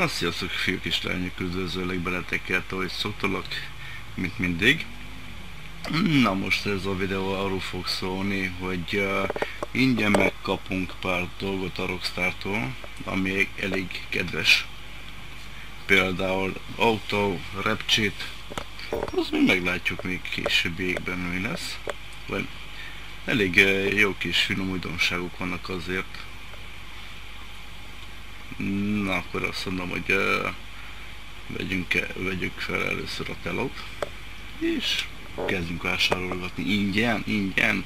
Na sziasztok fiúk és lányok, üdvözöllek beleteket, ahogy szoktalak, mint mindig. Na most ez a videó arról fog szólni, hogy ingyen megkapunk pár dolgot a Rockstartól, ami elég kedves. Például autó, repcsit, az még meglátjuk még későbbiekben mi lesz. Vagy elég jó kis finom újdonságok vannak azért. Na akkor azt mondom, hogy vegyük fel először a telót, és kezdjünk vásárolgatni ingyen.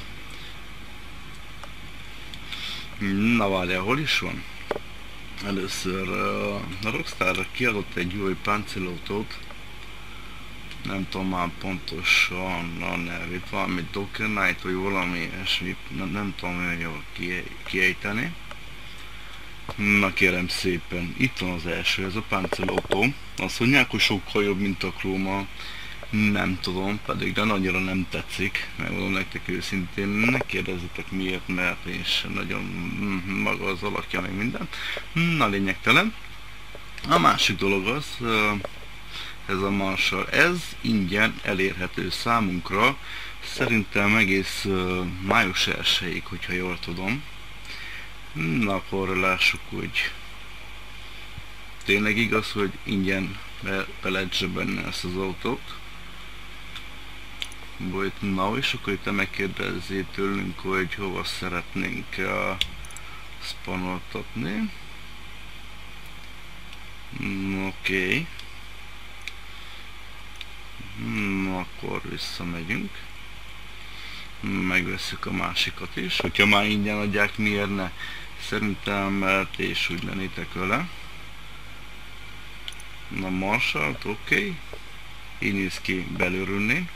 Na várjál, hol is van? Először a Rockstar kiadott egy új páncélautót, nem tudom már pontosan a nevét, valami Docker Knight vagy valami ilyesmi, nem tudom olyan jól kiejteni. Na kérem szépen, itt van az első, ez a páncélautó. Azt mondják, hogy sokkal jobb, mint a Chroma. Nem tudom, pedig de annyira nem tetszik. Megmondom nektek őszintén, ne kérdezzetek miért, mert és nagyon maga az alakja, meg minden. Na lényegtelen. A másik dolog az, ez a Marshall, ez ingyen elérhető számunkra. Szerintem egész május 1-ig, hogyha jól tudom. Na akkor lássuk, hogy tényleg igaz, hogy ingyen be lehet zsebelni ezt az autót. Na és akkor itt megkérdezi tőlünk, hogy hova szeretnénk spanoltatni. Oké. Na akkor visszamegyünk. Megveszük a másikat is, hogyha már ingyen adják, miért ne? Szerintem ti is úgy lennétek vele. Na Marshall, oké. Így néz ki belülről.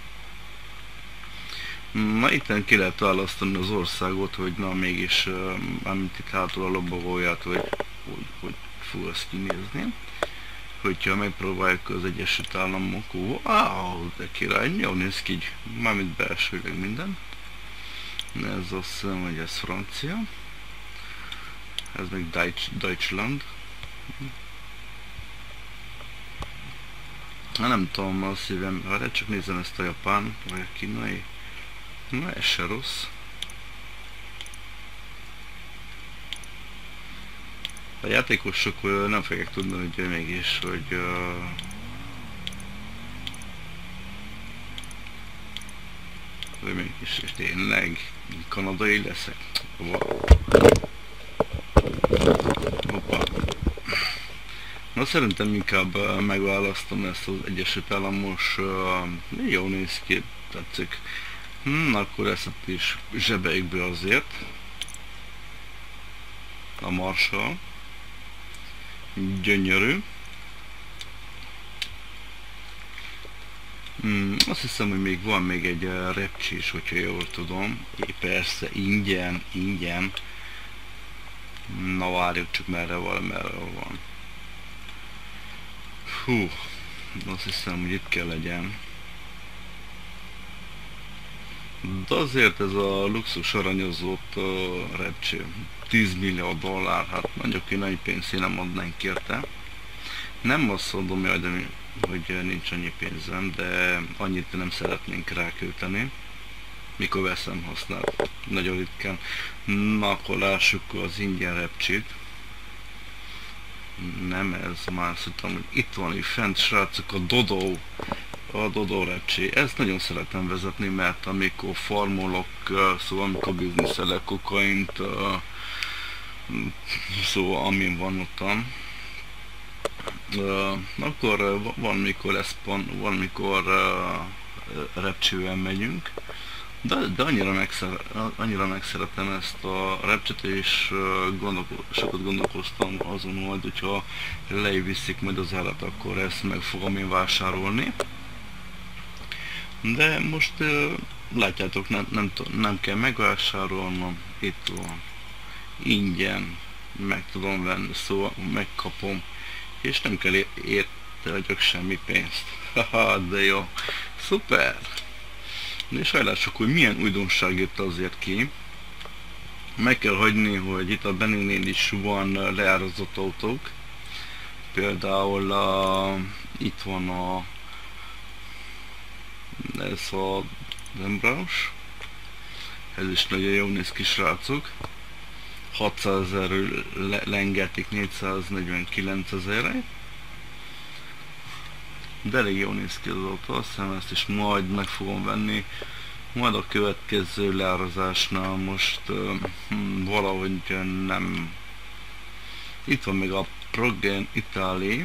Na itten ki lehet választani az országot, hogy na mégis amit itt hátul a lobogóját, hogy fog azt kinézni. Hogyha megpróbáljuk az Egyesült Államok, wow, de király, jól néz ki így, mármint belsőleg minden. Ez azt hiszem, hogy ez francia. Ez meg Deutschland. Nem tudom, azt hívem, várj, csak nézem ezt a japán, vagy a kínai. Na, ez se rossz. A játékosok nem fogják tudni, hogy mégis, hogy mégis, és tényleg kanadai leszek. Hoppá. Na szerintem inkább megválasztom ezt az Egyesült Államos, jó néz ki, tetszik. Akkor ezt is zsebeljük be azért. A Marshall. Gyönyörű. Azt hiszem, hogy még van még egy repcsi is, hogyha jól tudom. Persze, ingyen. Na várjuk csak merre van. Hú, azt hiszem, hogy itt kell legyen. De azért ez a luxus aranyozott repcsi. 10 millió dollár, hát mondjuk én annyi pénzt én nem adnánk érte. Nem azt mondom, hogy nincs annyi pénzem, de annyit nem szeretnénk rákölteni, mikor veszem használt. Nagyon ritkán. Na akkor lássuk az ingyen repcsit. Nem ez, már azt mondtam, hogy itt van itt fent, srácok, a Dodo repcsi. Ezt nagyon szeretem vezetni, mert amikor farmolok, szóval amikor bizniszelek kokaint, szóval amin van ottan, akkor van mikor van mikor repcsivel megyünk, de annyira megszeretem ezt a repcsit, és sokat gondolkoztam azon, majd hogyha leviszik majd az állat, akkor ezt meg fogom én vásárolni. De most látjátok, nem kell megvásárolnom, itt van, ingyen meg tudom venni, szóval megkapom, és nem kell érte adjak semmi pénzt. Haha, de jó, szuper! És hajlások, hogy milyen újdonság jött azért ki. Meg kell hagyni, hogy itt a Bennél is van leárazott autók. Például itt van ez a Lembrous, ez is nagyon jól néz ki, srácok. 600 000-ről lengetik 449 000-re. De elég jól néz ki az autó, azt hiszem ezt is majd meg fogom venni. Majd a következő leárazásnál most valahogy nem. Itt van még a Progen Italy.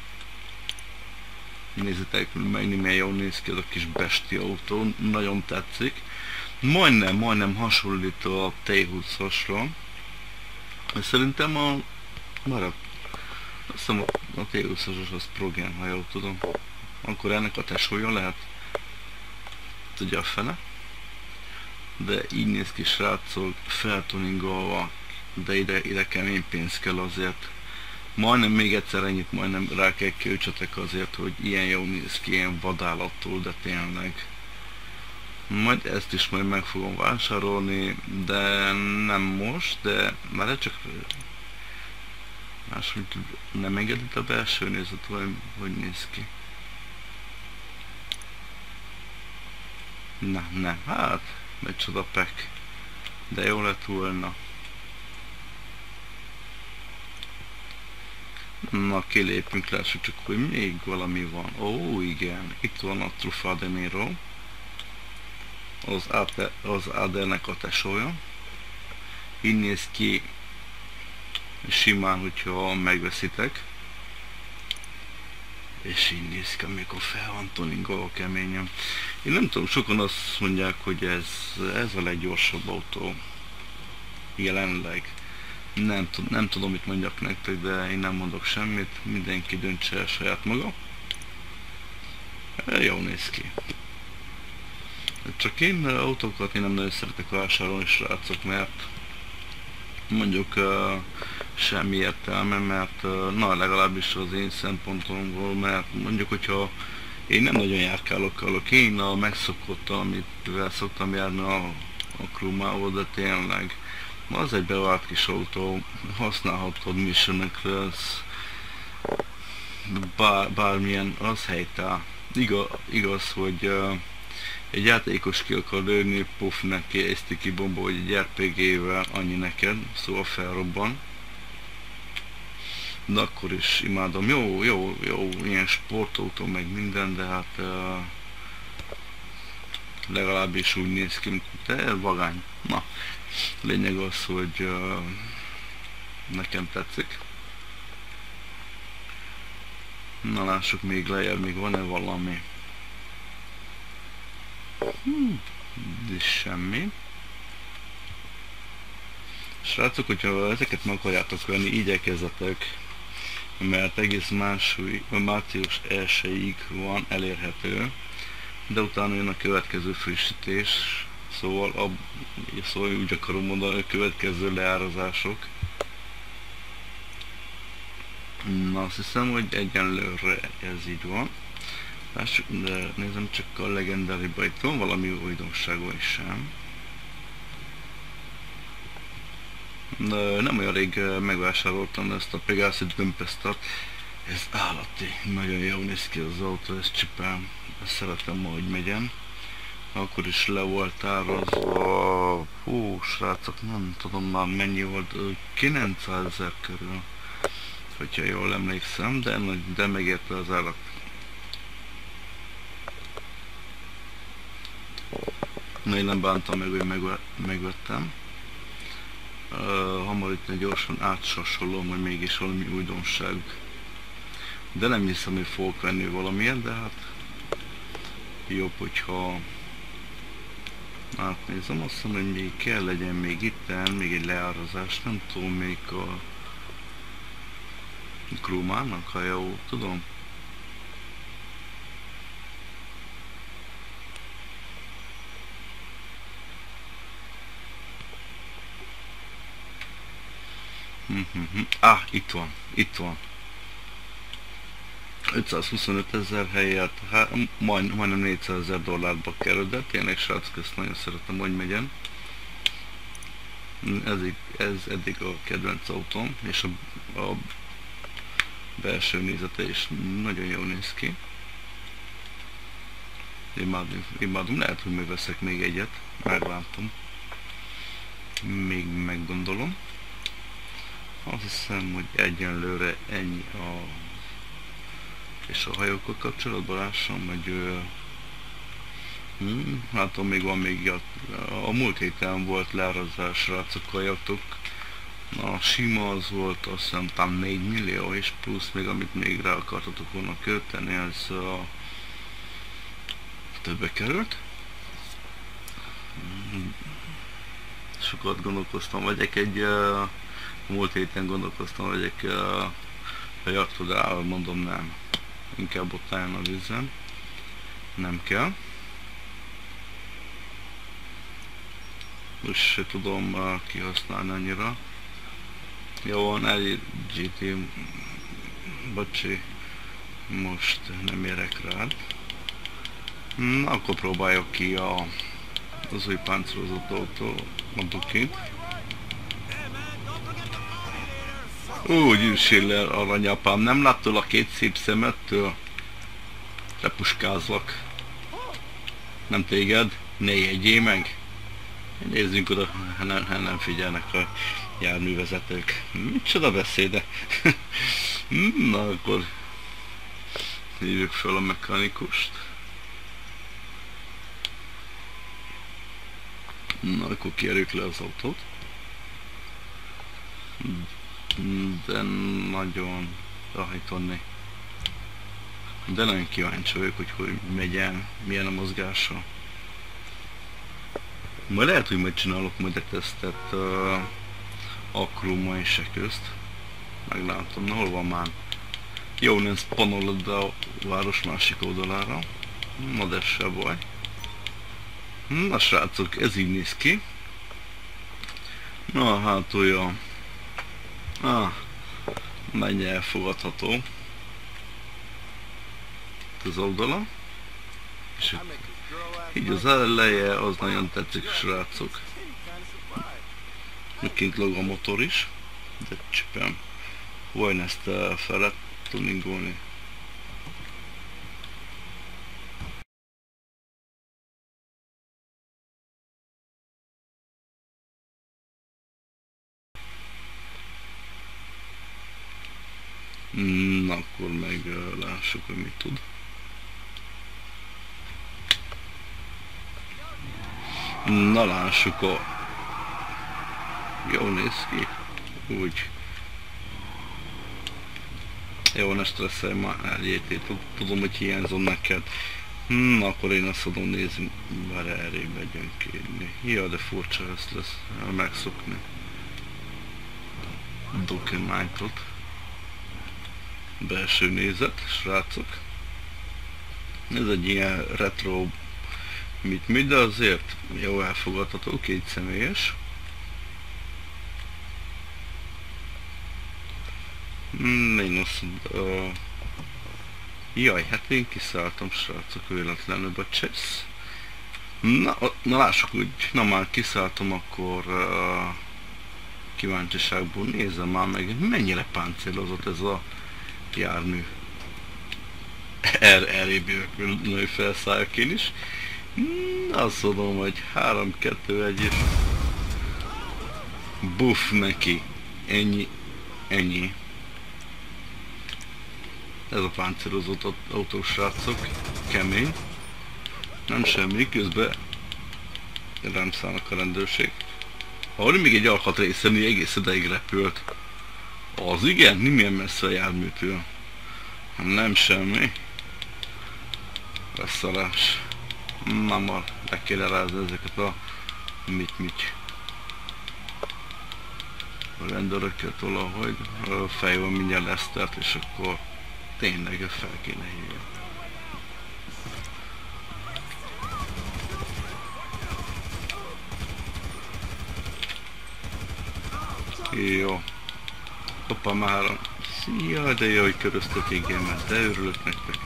Nézzétek meg, milyen jól néz ki az a kis besti autó, nagyon tetszik. Majdnem hasonlít a T20-asra. Szerintem azt hiszem a T20-as az Progen, ha jól tudom. Akkor ennek a tesója lehet. Tudja a fele. De így néz ki, srácok, feltuningolva, de ide kemény pénz kell azért. Majdnem még egyszer ennyit, majdnem rá kell költsetek azért, hogy ilyen jól néz ki, ilyen vadállattól, de tényleg. Majd ezt is majd meg fogom vásárolni, de nem most, de már csak máshogy nem engedett a belső nézet, hogy néz ki. Na, hát, micsoda pek. De jó lett volna. Na, kilépünk, lássuk csak, hogy még valami van. Ó, igen, itt van a Truffaut Nero. Az Adernek a tesója. Így néz ki simán, hogyha megveszitek. És így néz ki, amikor fel van tuningolva keményen. Én nem tudom, sokan azt mondják, hogy ez a leggyorsabb autó jelenleg. Nem tudom, mit mondjak nektek, de én nem mondok semmit, mindenki döntse el saját maga. Jól néz ki. Csak én autókat nem nagyon szeretek vásárolni, srácok, mert mondjuk semmi értelme, mert legalábbis az én szempontomból, mert mondjuk, hogyha én nem nagyon járkálok, én a megszokottal, amivel szoktam járni a Crumával, de tényleg az egy bevált kis autó, használhatod missionekre, bármilyen, az helytáll. Igaz, hogy egy játékos ki akar lőni, puff neki egy sticky bomba, vagy egy RPG-vel, annyi neked, szóval felrobban. De akkor is imádom, jó, ilyen sportautó meg minden, de hát legalábbis úgy néz ki, de vagány. Na, lényeg az, hogy nekem tetszik. Na, lássuk még lejjebb, még van-e valami? Ez semmi. Srácok, hogyha ezeket meg akarjátok venni, igyekezzetek, mert egész március 1-ig van elérhető, de utána jön a következő frissítés, szóval úgy akarom mondani, a következő leárazások. Na, azt hiszem, hogy egyenlőre ez így van. Lássuk, de nézem csak a legendáriba, itt van valami újdonság, vagy sem. De nem olyan rég megvásároltam ezt a Pegasus Tempestat. Ez állati, nagyon jól néz ki az autó, ez csipám, ezt szeretem, ahogy megyen. Akkor is le volt árazva, srácok, nem tudom már mennyi volt, 900 000 körül, hogyha jól emlékszem, de megérte az állat. Én nem bántam meg, hogy megvettem. Hamar itt gyorsan átsasolom, hogy mégis valami újdonság. De nem hiszem, hogy fogok venni valamilyen, de hát jobb, hogyha átnézem. Azt hiszem, hogy még kell legyen még itten, még egy leárazás, nem tudom, még a Krumának, ha jól tudom. Itt van. 525 000 helyett, hát majdnem 400 000 dollárba kerül, de tényleg, srácok, ezt nagyon szeretem, hogy megyen. Ez eddig a kedvenc autóm, és a Belső nézete is nagyon jól néz ki. Imádom, lehet, hogy megveszek még egyet, meglátom. Még meggondolom. Azt hiszem, hogy egyenlőre ennyi és a hajókkal kapcsolatban lássam, hogy hát még van még a múlt héten volt leárazás, srácok, kajaktok. A sima az volt azt hiszem talán 4 millió, és plusz még amit még rá akartatok volna költeni, az többe került. Sokat gondolkoztam, múlt héten gondolkoztam, vegyek a jaktodál, mondom nem. Inkább ott álljon a vízen. Nem kell. Most se tudom kihasználni annyira. Jó van, elég GT, bocsi, most nem érek rád. Na, akkor próbáljuk ki az új páncélozott autóként. Úgy Schiller, aranyapám, nem láttál a két szép szemettől? Lepuskázlak. Nem téged? Ne jegyél meg! Nézzünk oda, nem figyelnek a járművezetők. Micsoda beszéde! Na akkor hívjuk fel a mechanikust. Na akkor kérjük le az autót. De nagyon rahítonni. De nagyon kíváncsi vagyok, hogy megy el, milyen a mozgása. Majd lehet, hogy majd csinálok majd egy tesztet Akruma és se közt. Meglátom, na hol van már? Jó, nem spanolod a város másik oldalára. Na de se baj. Na srácok, ez így néz ki. Na hát olyan. Mennyi elfogadható. Az oldala. És így az eleje, az nagyon tetszik, srácok. Kint lóg a motor is. De csipem. Vajon ezt fel lehet tuningolni? Na akkor meg lássuk, hogy mit tud. Na lássuk Jól néz ki. Úgy. Jó, ne stresszelj már eljétét, tudom, hogy hiányzom neked. Na akkor én azt adom, nézzünk, már elég megyünk kérni. Ja, de furcsa ezt lesz megszokni. Dokumentot. Belső nézet, srácok. Ez egy ilyen retro mit, de azért jó elfogadható, két személyes. Mínusz... Jaj, hát én kiszálltam, srácok, véletlenül, bocsász. Na lássuk úgy, na már kiszálltam, akkor kíváncsiságból nézem már meg, mennyire páncélozott ez a jármű. Erre nő felszálljak én is. Azt mondom, hogy 3, 2, 1 és buff neki. Ennyi. Ez a páncélozott autós, srácok. Kemény. Nem semmi, közben rám szállnak a rendőrség. Ahol még egy alkatrészen egész ideig repült. Az igen, milyen messze a járműtől. Nem semmi. Leszarás. Na már, le kéne rázni ezeket a mit. A rendőröket valahogy. Fej van mindjárt Lesztert, és akkor tényleg fel kéne hívni. Jó. Hoppá, már. Szia, de jó, hogy köröztök, igen, mert de örülök nektek.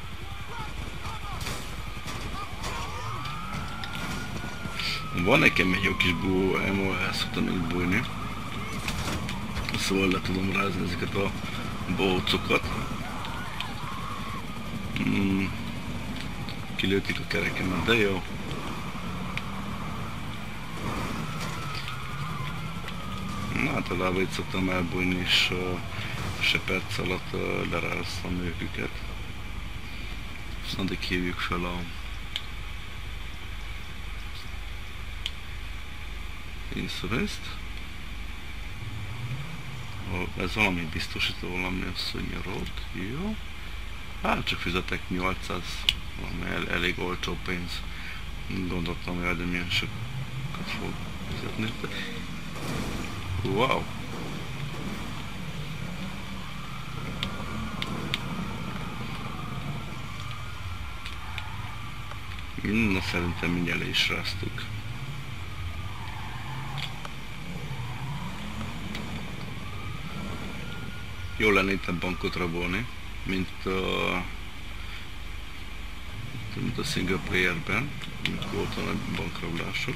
Van nekem egy jó kis búvó, el szoktam még bújni. Szóval le tudom rázni ezeket a bohócokat. Kilőtték a kerekemet, de jó. Na, általában itt szoktam elbújni, és se perc alatt leráztam őket. Azt addig hívjuk fel a észrevészt. Ez valami biztosító, valami szonyarót, jó. Hát csak fizetek 800, valami elég olcsó pénz. Gondoltam, hogy de milyen sokat fog fizetni. Wow! Na, szerintem mindjárt le is ráztuk. Jó lenne itt a bankot rabolni, mint a single playerben, amikor voltam a bankrablások.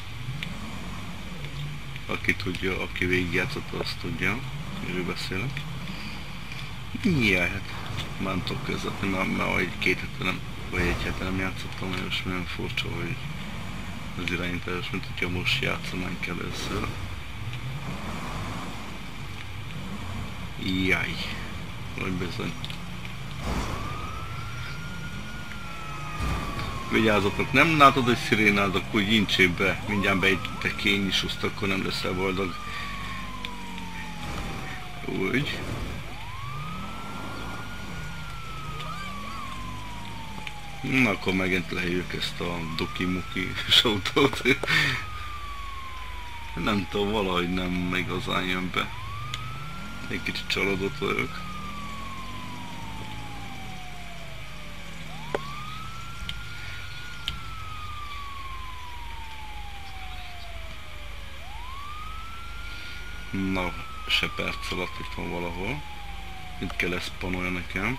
Aki tudja, aki végigjátszott, azt tudja, miről beszélek. Jaj, hát már nem tudok közvetni, már egy hete nem játszottam, és most nagyon furcsa, hogy az irányítás, mint hogyha most játszanánk először. Jaj, vagy bizony. Vigyázzatok, nem látod, hogy szirénázok, úgy incsél be, mindjárt beegytek én is, azt akkor nem leszel boldog. Úgy. Na, akkor megint lehívjuk ezt a doki-muki autót. Nem tudom, valahogy nem igazán jön be. Egy kicsit csalódott vagyok. Na, se perc alatt itt van valahol. Itt kell ezt panolja nekem.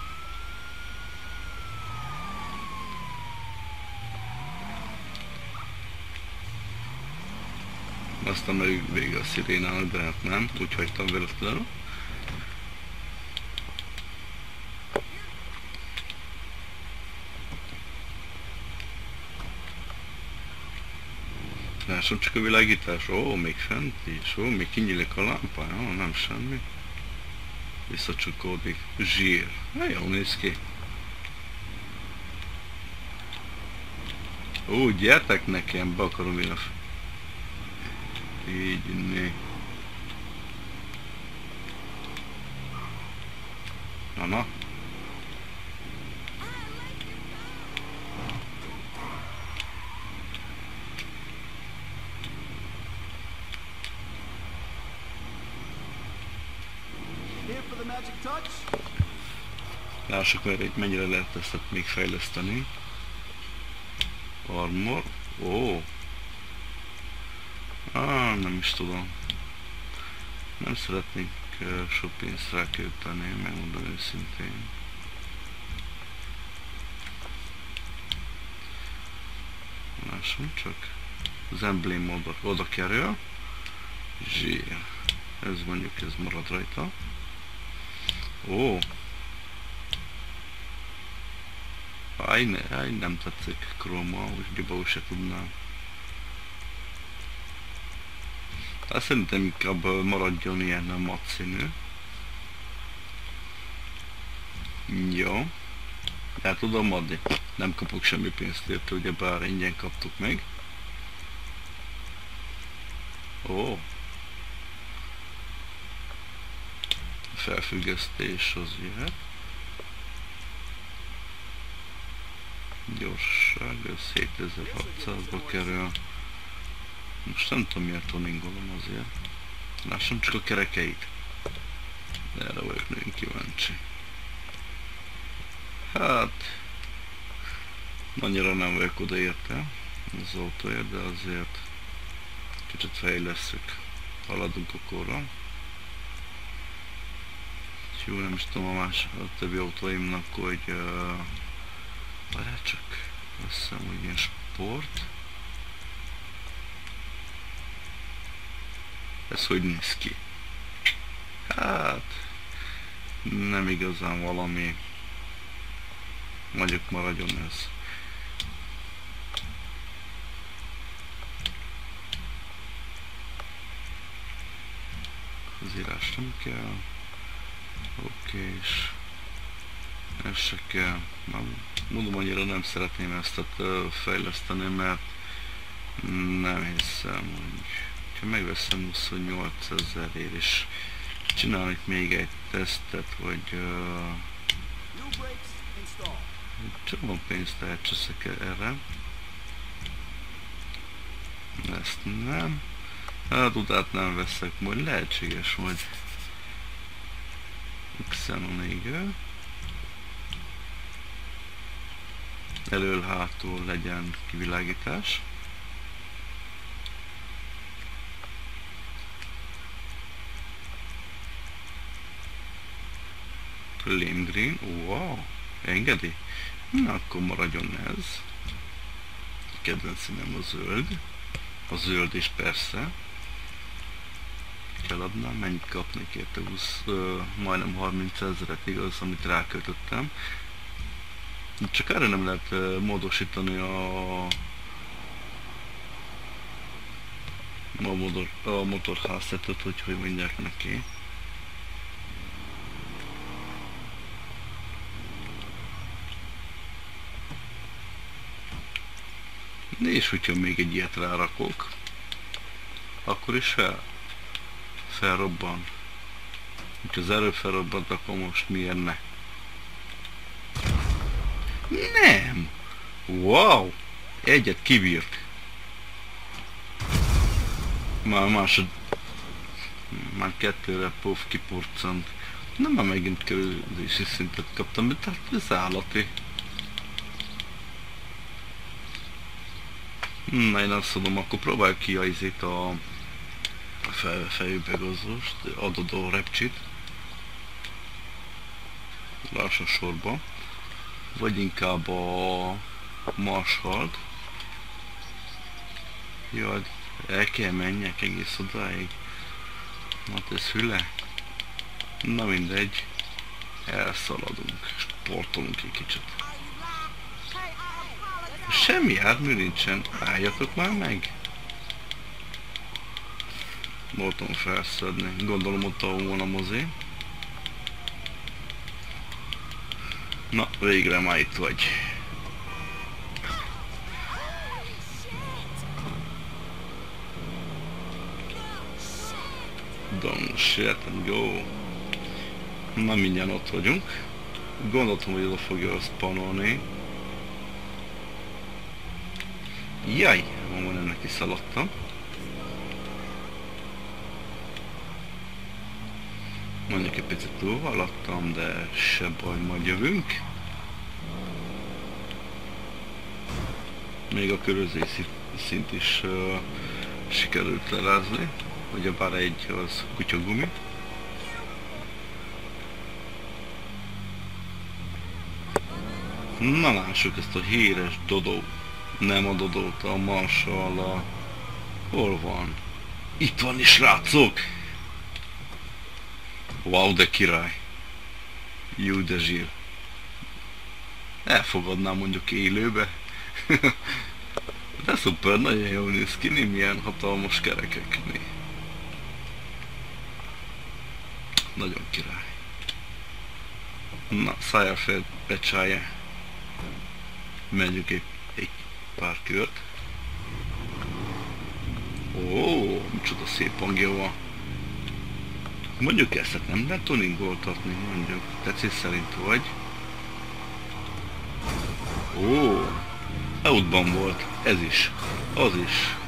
Aztán meg vége a szirénának, de hát nem, úgy hagytam véletlenül. Lássam csak a világítás, ó, még fent is, ó, még kinyílik a lámpa, ó, nem semmi. Visszacsukódik, zsír, hát jól néz ki. Ó, gyertek nekem, be akarom én a... Így inni. Na. Lássuk már, hogy mennyire lehet ezt még fejleszteni. Armor. Ó. Nem is tudom. Nem szeretnék sok pénzt rákölteni, megmondom őszintén. Lássunk csak. Az emblém oda kerül. Zsír. Ez mondjuk, ez marad rajta. Ó. Nem tetszik Chroma, úgy se tudnám. Hát szerintem inkább maradjon ilyen mat színű. Jó. El tudom adni. Nem kapok semmi pénzt érte, ugye bár ingyen kaptuk meg. Ó. Felfüggesztés az jöhet. Gyorság, ez 7600-ba kerül. Most nem tudom, miért tuningolom azért. Lássam csak a kerekeit. Erre vagyok nagyon kíváncsi. Hát... annyira nem vagyok odaérte az autóért, de azért kicsit fejlesszük. Haladunk a korra. Jó, nem is tudom a többi autóimnak, hogy... várjál csak, azt hiszem, hogy ilyen sport. Ez hogy néz ki? Hát... nem igazán valami. Mondjuk maradjon ez. Az írás nem kell. Oké, és ez se kell. Mondom, annyira nem szeretném ezt fejleszteni, mert nem hiszem, hogy ha megveszem 28 000-ért és csinálok még egy tesztet, hogy csak van pénzt elcseszek erre. Ezt nem. A dudát nem veszek, majd lehetséges, hogy Xenon égő. Elől-hátul legyen kivilágítás. Flame Green, wow, engedi? Na, akkor maradjon ez. A kedvenc színem a zöld. A zöld is persze. Eladnám, mennyit kapnék érte? 20, majdnem 30 000-et, igaz, amit ráköltöttem. Csak erre nem lehet módosítani a motorháztetőt, hogy mondják neki. És hogyha még egy ilyet rárakok, akkor is felrobban. Ha az erő felrobbant, akkor most miért ne? Nem! Wow! Egyet kibírt. Már kettőre pof kipurcant. Nem, már megint kerülési szintet kaptam, de tehát ez állati. Na, én azt mondom, akkor próbáljuk ki a fejüvegazóst, adodó repcsit. Lassan sorba. Vagy inkább a marshalt. Jaj, el kell menjek egész odáig. Hát ez hüle. Na mindegy. Elszaladunk, sportolunk egy kicsit. Semmi jármű nincsen. Álljatok már meg! Voltam felszedni. Gondolom ott van a mozi. Na, végre már itt vagy. Don't shit and go. Na, mindjárt ott vagyunk. Gondoltam, hogy oda fogja szpanolni. Jaj, van ennek is szaladtam. Mondjuk egy picit túlvaladtam, de se baj, majd jövünk. Még a körözési szint is sikerült lerázni. Ugyebár egy az kutyagumi. Na lássuk ezt a híres Dodó. Nem a Dodót, a Marshall. Hol van? Itt van is, srácok! Wow, de király! Jó, de zsír! Elfogadnám mondjuk élőbe. De szuper, nagyon jól néz ki, milyen hatalmas kerekek. Nagyon király. Na, szállja fel, becsálja. Megyünk egy pár kört. Ó, micsoda szép hangja van. Mondjuk ezt nem lehet tuningoltatni, mondjuk. Tetszés szerint vagy. Ó, outban volt. Ez is. Az is.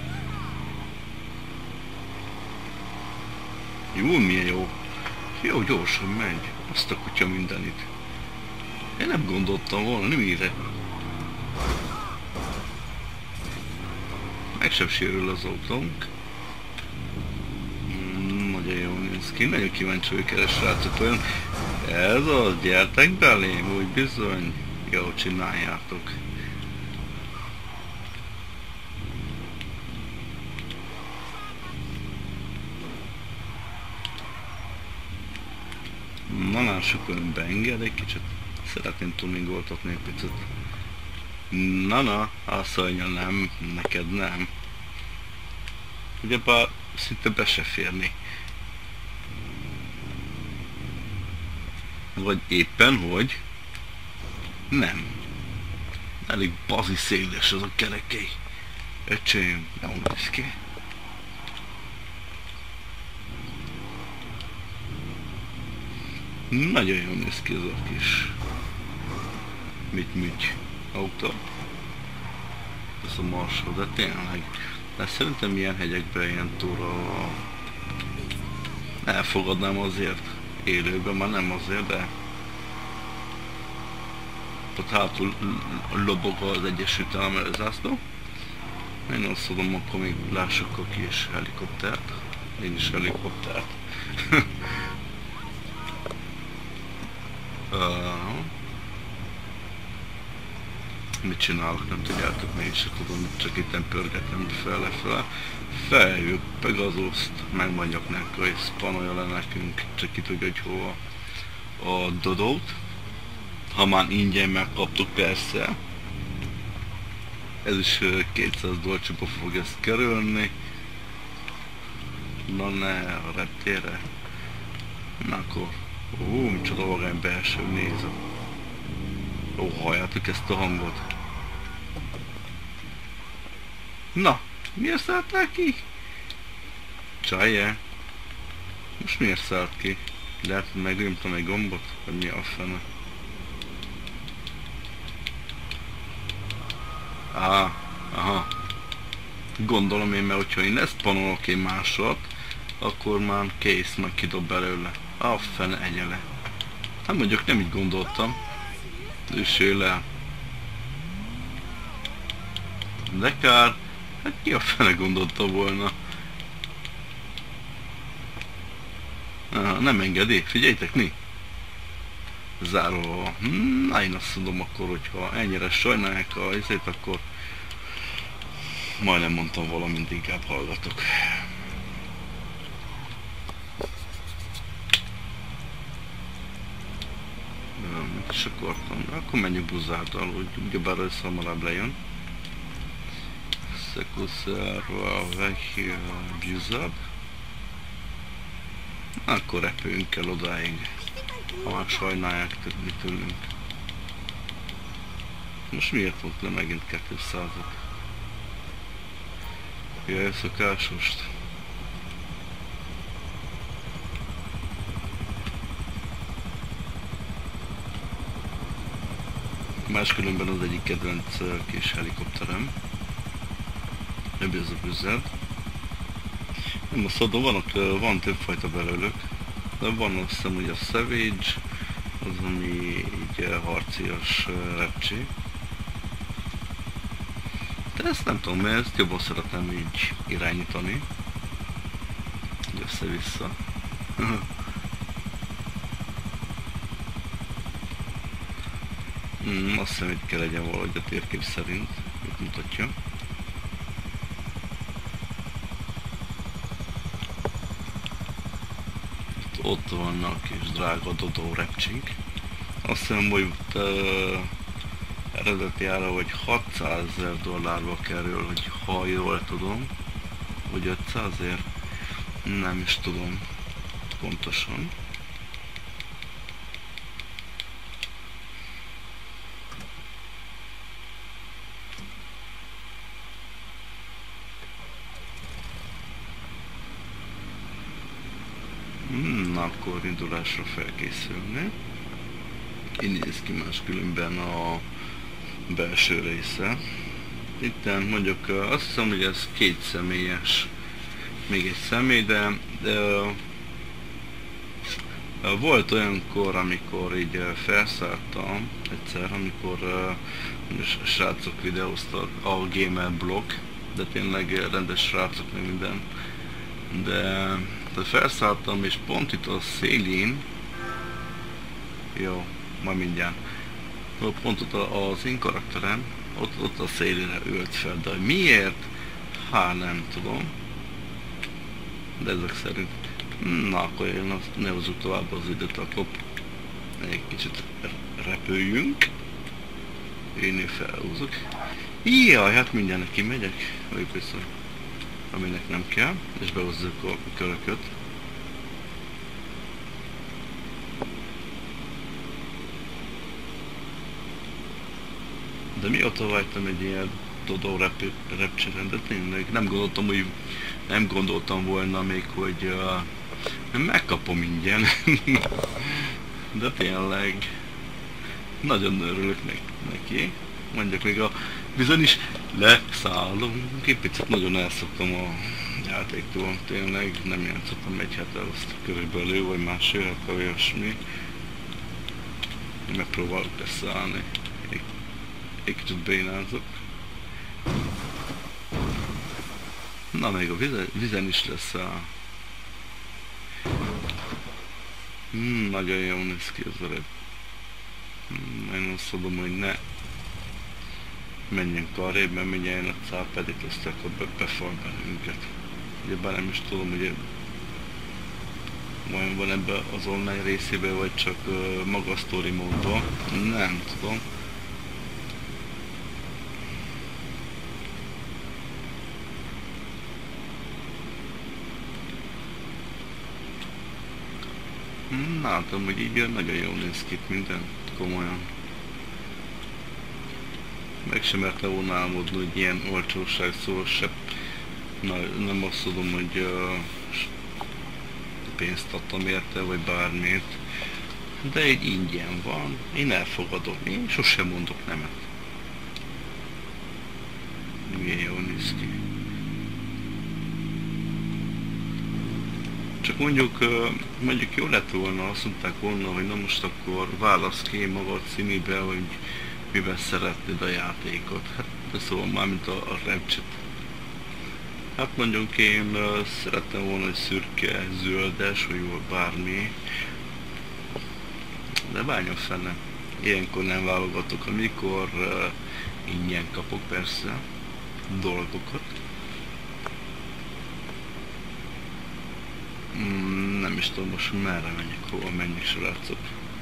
Jó, milyen jó. Jó, gyorsan megy. Azt a kutya mindenit. Én nem gondoltam volna, mire. Meg sem sérül az autónk. Nagyon jól néz ki. Nagyon kíváncsi vagyok erre, srácok. Olyan. Ez az, gyertek belém, úgy bizony. Jó, csináljátok. Na lássuk, hogy beenged egy kicsit. Szeretném tuningoltatni egy picit. Na, azt mondja, nem, neked nem. Ugyebár szinte be se férni. Vagy éppen, hogy nem. Elég bazi széles az a kerekei. Öcsém, nem néz ki. Nagyon jól néz ki ez a kis müty autó. Ez a Marshall, de tényleg. De szerintem ilyen hegyekben, ilyen túra elfogadnám azért élőben, már nem azért, de ott hátul lobog az Egyesült Államok zászló. Én azt tudom, akkor még lássuk a kis helikoptert. Én is helikoptert. Mit csinálok, nem tudjátok, még is tudom, csak itten pörgetem fele-fele. Feljük Pegasuszt, megmondjak neki, hogy spanolja le nekünk, csak ki tudja, hogy hova a Dodót. Ha már ingyen megkaptuk, persze. Ez is $200 fog ezt kerülni. Na ne, a reptérre. Na akkor, micsoda vagány belső, nézem. Halljátok ezt a hangot? Na, miért szálltál ki? Csajje? Most miért szállt ki? Lehet, megnyomtam egy gombot? Vagy mi a fene? Aha. Gondolom én, mert hogyha én ezt panolok én másot, akkor már kész, meg kidob belőle. A fene egyele. Hát mondjuk nem így gondoltam. Üssé le. De kár. Hát ki a fene gondolta volna? Nem engedi. Figyeljtek mi? Zárva. Na én azt mondom akkor, hogyha ennyire sajnálják a izét, akkor majdnem mondtam valamint, inkább hallgatok. Mit is akartam? Akkor menjünk buzárdal, ugyebár ez hamarabb lejön. Szekuszárva, Vehia, Buzard. Akkor repüljünk el odáig. Ha már sajnálják mi tőlünk. Most miért volt le megint 200-at? Jaj, szokásost. Máskülönben az egyik kedvenc kis helikopterem. Ebből ez a Buzard. Nem azt mondom, van többfajta belőlük. De van azt hiszem, hogy a Savage, az ami így harcias repcsi. De ezt nem tudom, mert ezt jobban szeretem így irányítani. Így össze-vissza. Azt hiszem, itt kell legyen valahogy a térkép szerint, mit mutatja. Ott vannak kis drága Dodó repcsink. Azt hiszem, hogy eredeti ára, hogy $600,000 kerül, hogy ha jól tudom, hogy 500-ért, nem is tudom pontosan. Na, akkor indulásra felkészülni. Így néz ki máskülönben a belső része. Itten mondjuk azt hiszem, hogy ez 2 személyes, még egy személy, de volt olyankor, amikor így felszálltam egyszer, amikor a srácok videóztak, a Gamer Blog, de tényleg rendes srácok, meg minden. De felszálltam, és pont itt a szélén, jó, majd mindjárt, pont ott az én karakterem, ott a szélére ült fel, de miért? Hát nem tudom. De ezek szerint, na akkor én ne hozzuk tovább az időt, akkor egy kicsit repüljünk. Én felhúzok. Jaj, hát mindjárt neki megyek. Vagy viszont aminek nem kell, és behozzuk a körököt. De mióta vágytam egy ilyen Dodo repcseren, de tényleg nem gondoltam volna még, hogy megkapom ingyen. De tényleg nagyon örülök neki. Mondjuk még a bizony is leszállunk. Egy picit nagyon elszoktam a játéktól, tényleg nem játszottam egy hete azt körülbelül, vagy másfél hete, olyasmi. Megpróbálok leszállni. Egy kicsit bénázok. Na, még a vizen is leszáll. Nagyon jól néz ki az öreg. Én azt mondom, hogy ne menjen karrébb, mert mindjárt jön a cápedik, azt akkor befal bennünket. Ugye bár nem is tudom, hogy vajon van ebbe az online részében, vagy csak maga a story módban. Nem tudom. Látom, hogy így nagyon jól néz ki minden, komolyan. Meg sem merte volna álmodni, hogy ilyen olcsóság, szóval se, nem azt tudom, hogy pénzt adtam érte, vagy bármit. De egy ingyen van, én elfogadom, én sosem mondok nemet. Milyen jól néz ki. Csak mondjuk jó lett volna, azt mondták volna, hogy na most akkor válasz ki magad színibe, hogy miben szeretnéd a játékot. Hát de szóval mármint a repcset. Hát mondjuk én szerettem volna, hogy szürke, zöldes, vagy bármi. De bánja fene. Ilyenkor nem válogatok, amikor ingyen kapok persze dolgokat. Nem is tudom most merre menjek, hova menjek, srácok.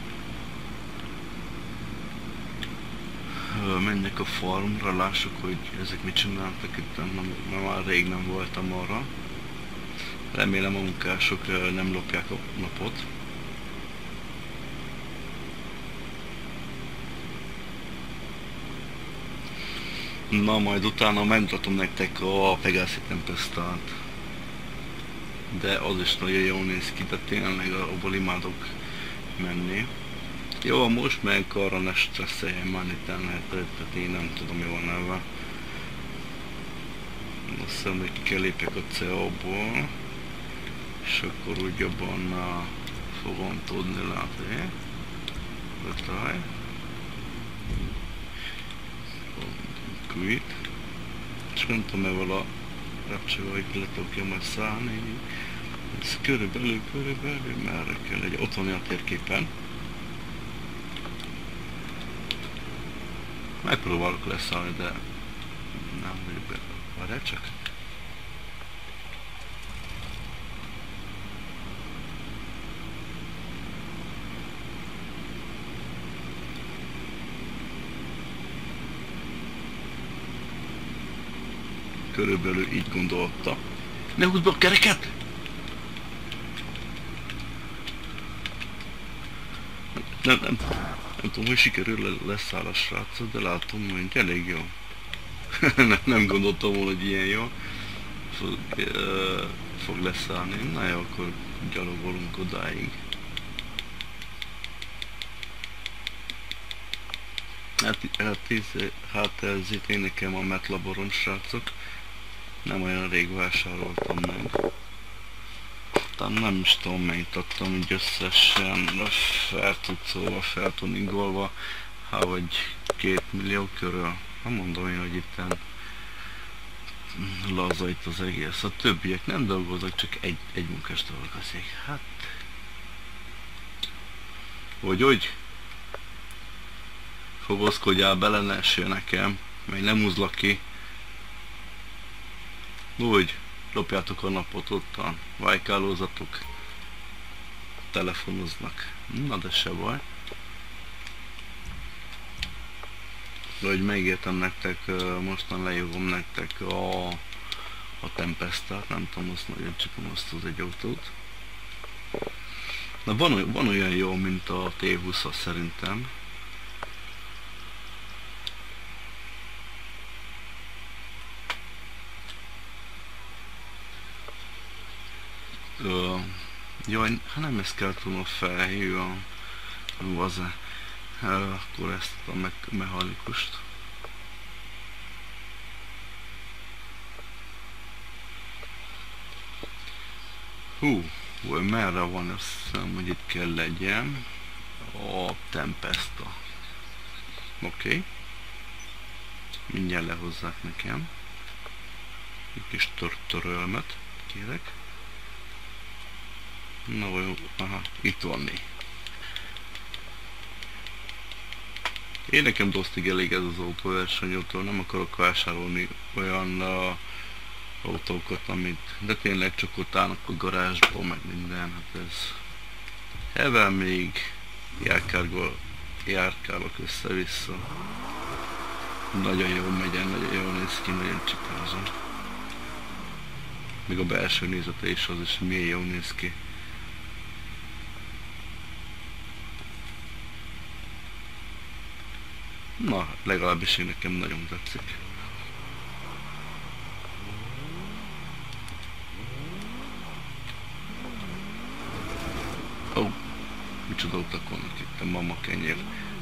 Menjek a farmra, lássuk, hogy ezek mit csináltak itt, mert már rég nem voltam arra. Remélem a munkások nem lopják a napot. Na, majd utána megmutatom nektek a Pegasi Tempestát. De az is nagyon jól néz ki, de tényleg abból imádok menni. Jó, most meg arra ne stresszeljen már itt tehát én nem tudom mi van neve. Azt hiszem, hogy ki kell lépjek a CO-ból, és akkor úgy jobban fogom tudni látni. Betáj. Quit. És nem tudom, mert vala repcsővel, hogy le tudok majd szállni. Ez körülbelül merre kell egy otthoni a térképen. Megpróbálok leszállni, de nem vagyok benne. Várjál csak. Körülbelül így gondolta. Ne húzd be a kereket! Nem tudom, hogy sikerül leszáll a srácot, de látom, hogy elég jó. Nem gondoltam volna, hogy ilyen jó fog leszállni. Na jó, akkor gyalogolunk odáig. Hát ez itt én nekem a metlaborom, srácok. Nem olyan rég vásároltam meg. Talán nem is tudom, mennyit adtam így összesen feltuningolva, vagy 2 millió körül. Nem mondom én, hogy itten laza itt az egész. A többiek nem dolgoznak, csak egy munkás dolgozik. Hát... Hogy? Fogozkodjál bele, ne essél nekem, mert nem húzlak ki. Úgy, lopjátok a napot ottan, vajkálózatok, telefonoznak. Na de se baj. Ahogy megírtam nektek, mostan leírom nektek a Tempestát, nem tudom, azt nagyon csikom azt az egy autót. Na van olyan jó, mint a T20-as szerintem. Jaj, hát nem ezt kellett volna felhívni, az-e. Akkor ezt a mechanikust. Merre van, azt hiszem, hogy itt kell legyen a Tempesta. Oké. Mindjárt lehozzák nekem. Egy kis törölmet kérek. Na jó, aha, itt van né. Én nekem dosztig elég ez az autóversenyautótól, nem akarok vásárolni olyan autókat, de tényleg csak ott állnak a garázsban, meg minden, hát ez... Ezzel még járkálok össze-vissza. Nagyon jól megyen, nagyon jól néz ki, nagyon csipázom. Még a belső nézete is az is milyen jól néz ki. Na, legalábbis én nekem nagyon tetszik. Micsoda utak vannak itt, a mama kenyér.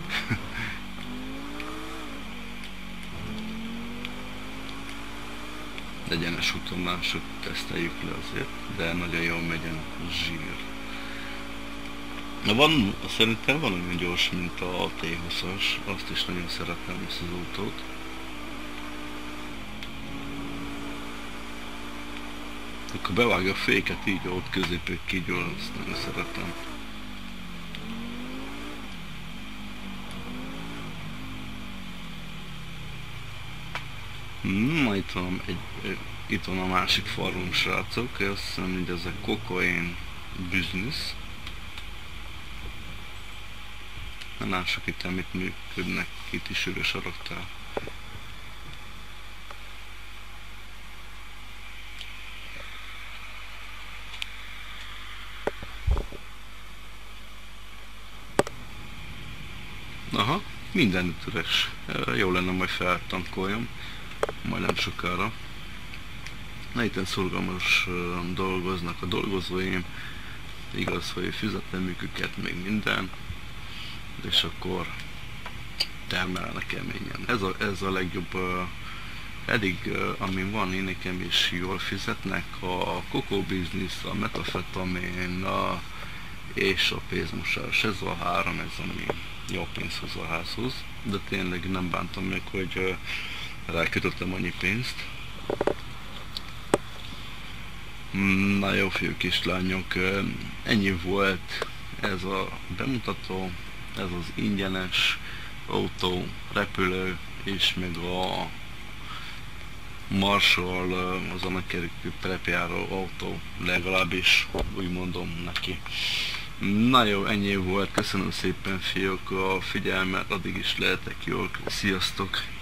Egyenes úton mások teszteljük le azért, de nagyon jól megyen zsír. Na szerintem van olyan gyors, mint a T20-as, azt is nagyon szeretem ezt az autót. Akkor bevágja a féket így, ott középig kigyúl, azt nagyon szeretem. Na, itt van a másik farmom, srácok, azt hiszem, hogy ez a Cocoin Business. Na, lássuk itt, amit működnek, itt is üres a raktár. Aha, mindenütt üres. Jó lenne, majd feltankoljam, majd nem sokára. Na, itten szorgalmas dolgoznak a dolgozóim, igaz, hogy fizetem őket, még minden, és akkor termelnek keményen. Ez a legjobb, eddig amin van, én nekem is jól fizetnek, a Coco Business, a metafetamin és a pénzmosás. Ez a három, ez ami jó pénzt hoz a házhoz, de tényleg nem bántam meg, hogy rákötöttem annyi pénzt. Na jó, fiúk, kislányok, ennyi volt ez a bemutató, ez az ingyenes autó, repülő, és meg a Marshall, az a nagykerekű terepjáró autó, legalábbis úgy mondom neki. Na jó, ennyi volt, köszönöm szépen, fiúk, a figyelmet, addig is lehetek jól, sziasztok!